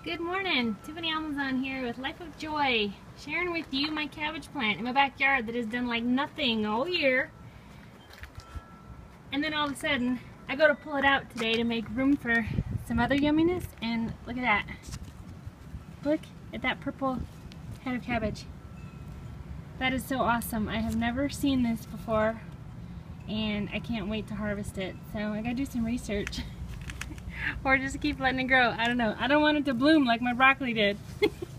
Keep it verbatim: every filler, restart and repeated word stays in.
Good morning, Tiffany Almazan here with Life of Joy, sharing with you my cabbage plant in my backyard that has done like nothing all year. And then all of a sudden, I go to pull it out today to make room for some other yumminess, and look at that. Look at that purple head of cabbage. That is so awesome. I have never seen this before, and I can't wait to harvest it. So I gotta do some research. Or just keep letting it grow. I don't know. I don't want it to bloom like my broccoli did.